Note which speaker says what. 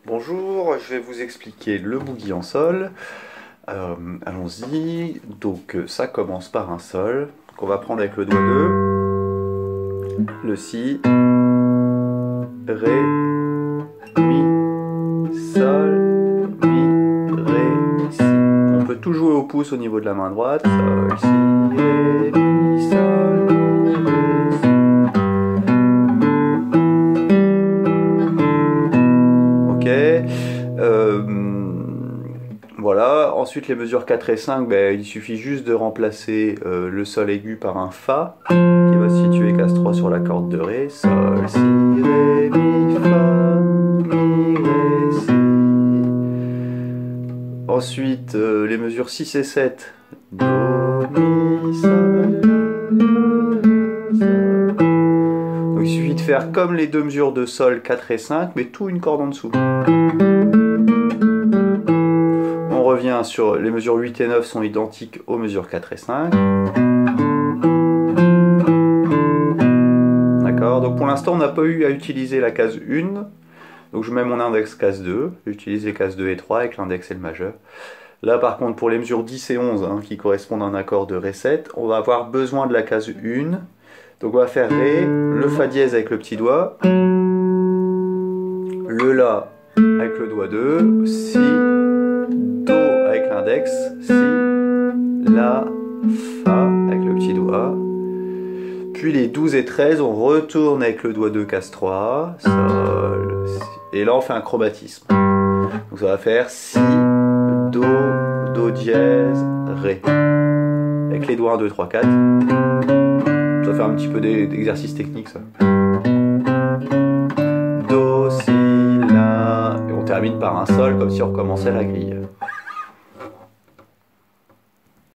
Speaker 1: Bonjour, je vais vous expliquer le boogie en sol. Allons-y. Donc ça commence par un sol qu'on va prendre avec le doigt 2, le si, ré, mi, sol, mi, ré, si. On peut tout jouer au pouce au niveau de la main droite. Sol, si, ré, mi, sol, ré, si. Voilà, ensuite les mesures 4 et 5, il suffit juste de remplacer le sol aigu par un Fa qui va se situer Cas3 sur la corde de Ré, Sol, Si, Ré, Mi, Fa, Mi, Ré, Si. Ensuite les mesures 6 et 7, Do, Mi, Sol, La, Sol. Donc il suffit de faire comme les deux mesures de Sol 4 et 5, mais tout une corde en dessous. On revient sur les mesures 8 et 9 sont identiques aux mesures 4 et 5. D'accord, donc pour l'instant on n'a pas eu à utiliser la case 1. Donc je mets mon index case 2, j'utilise les cases 2 et 3 avec l'index et le majeur. Là par contre pour les mesures 10 et 11 qui correspondent à un accord de Ré 7, on va avoir besoin de la case 1. Donc on va faire Ré, le Fa dièse avec le petit doigt, le La avec le doigt 2, Si, Do avec l'index, Si, La, Fa avec le petit doigt. Puis les 12 et 13, on retourne avec le doigt 2, Cas3, Sol, Si. Et là on fait un chromatisme. Donc ça va faire Si, Do, Do dièse, Ré. Avec les doigts 1, 2, 3, 4. Ça va faire un petit peu d'exercice technique ça. Do, Si, La. Et on termine par un Sol comme si on recommençait la grille.